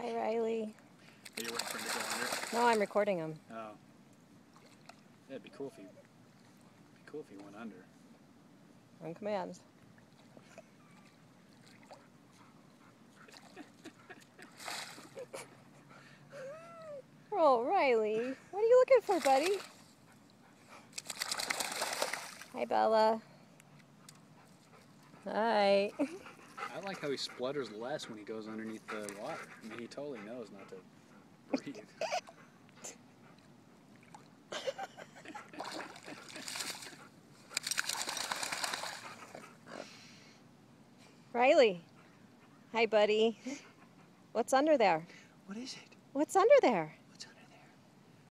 Hi, Riley. Are you waiting for him to go under? No, I'm recording him. Oh. Yeah, it'd be cool if he went under. On command. Oh, Riley. What are you looking for, buddy? Hi, Bella. Hi. I like how he splutters less when he goes underneath the water. I mean, he totally knows not to breathe. Riley. Hi, buddy. What's under there? What is it? What's under there?